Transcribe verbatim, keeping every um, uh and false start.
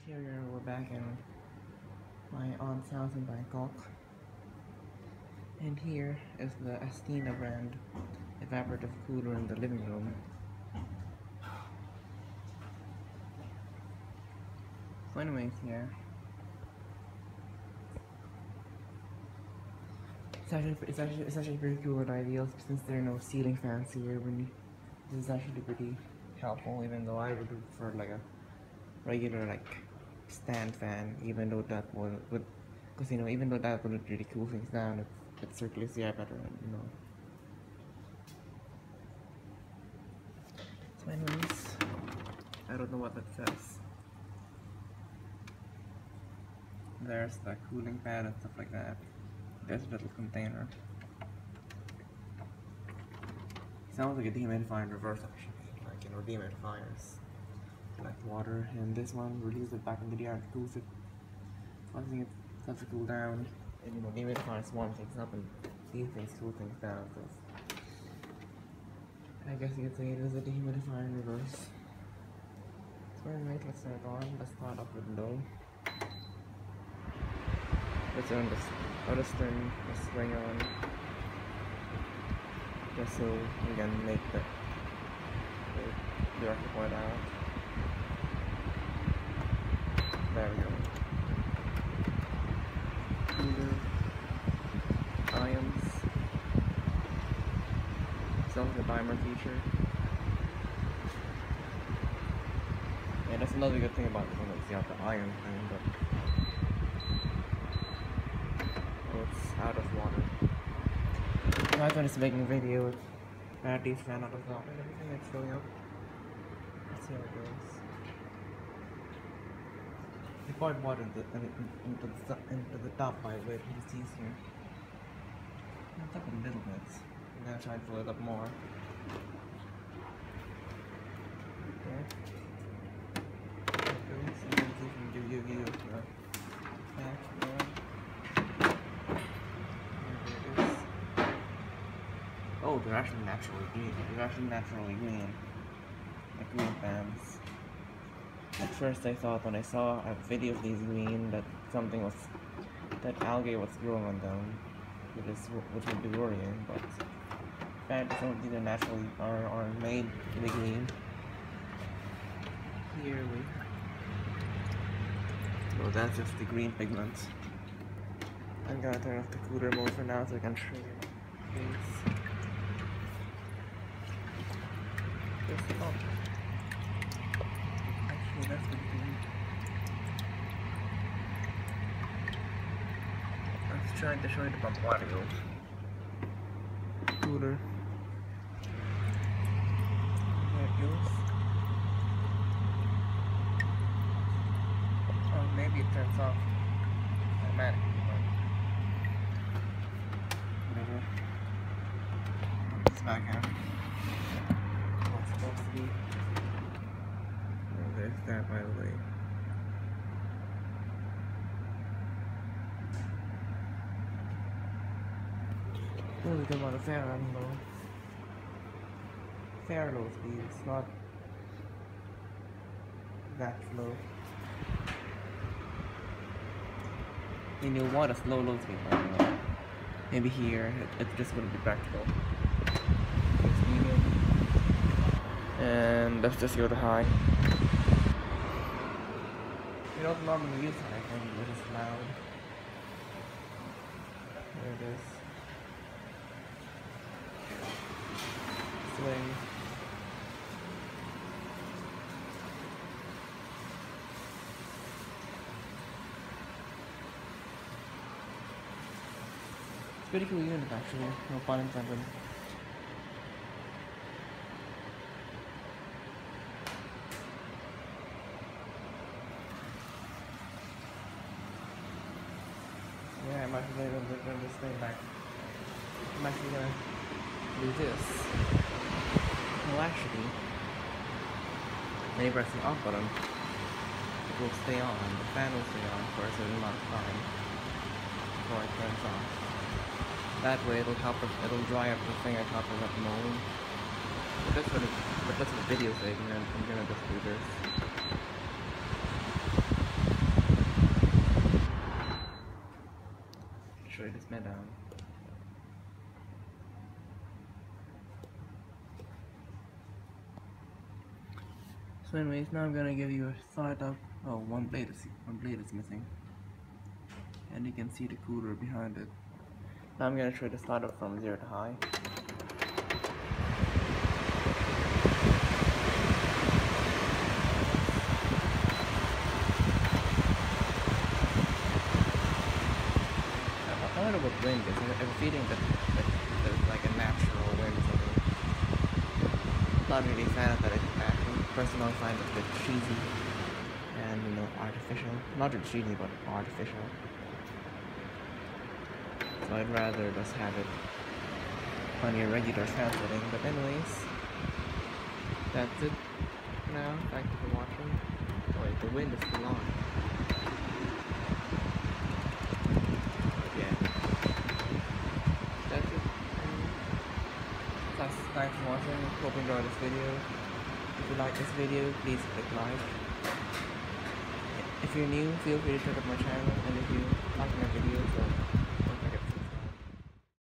Here we're back in my aunt's house in Bangkok, and here is the Astina brand evaporative cooler in the living room. So anyways, here it's actually it's actually it's actually pretty cool and ideal since there are no ceiling fans here. Really, this is actually pretty helpful. Even though I would prefer like a regular like stand fan, even though that would, would because you know even though that would really cool things down, it, it circulates the air better, you know. So anyways, I don't know what that says. There's the cooling pad and stuff like that. There's a little container. Sounds like a dehumidifier in reverse actually, like you know dehumidifiers. Like water, and this one releases it back into the air and cools it, causing it to cool down. And you know, dehumidifiers warm things up, and these things cool things down. So I guess you could say it is a dehumidifier in reverse. So anyway, let's turn it on. Let's start off with low. Let's turn this. I'll just turn the swing on, just so we can make the, the direct point out. There we go. Cooler, ions, self timer feature. Yeah, that's another good thing about this one. It's got the ion thing, but oh, it's out of water. My phone is making a video with batteries ran out of water and everything that's going up. Let's see how it goes. They poured water into, into, the, into the top by where he sees here. It's up a little bit. I'm gonna try and fill it up more. Okay. There it goes. And then see if we can give you a view of the back there. There it is. Oh, they're actually naturally green. They're actually naturally green. Like green fans. At first I thought when I saw a video of these green that something was, that algae was growing on them, which, is, which would be worrying, but apparently some of these are naturally, are, are made to be green. Here we, so that's just the green pigment. I'm gonna turn off the cooler mode for now so I can show you my face. Just up. That's the green. I was trying to show you the Pampario cooler. There it goes. Oh, maybe it turns off automatically. Whatever. It's back out. What's supposed to be? There's that, by the way. Oh, we come on a fair low. Fair low speed, it's not that slow. And you'll want a slow low speed, by the way. Maybe here, it, it's just going to be practical. It's medium. And let's just go to high. We don't normally use high thing, but it's loud. There it is. Swing. It's pretty cool unit actually, no pun intended. Yeah, I'm actually going to turn this thing back. I'm actually going to do this. Well, actually, when you press the off button, it will stay on. The fan will stay on for a certain amount of time before it turns off. That way, it'll help. It'll dry up the thing I top of that mold. But that's what it, but that's what the video's saying, and I'm gonna just do this. Yes, madam. So anyways, now I'm gonna give you a start up. Oh, one blade is one blade is missing, and you can see the cooler behind it. Now I'm gonna try to start up from zero to high. I wonder what wind is. I have a feeling that, that there's like a natural wind or something. Not really a fan of that. I personally find it a bit cheesy and, you know, artificial. Not really cheesy, but artificial. So I'd rather just have it on your regular fan setting. But anyways, that's it for now. Thank you for watching. Oh wait, the wind is still on. Thanks for watching. Hope you enjoyed this video. If you like this video, please click like. If you're new, feel free to check out my channel, and if you like my videos, or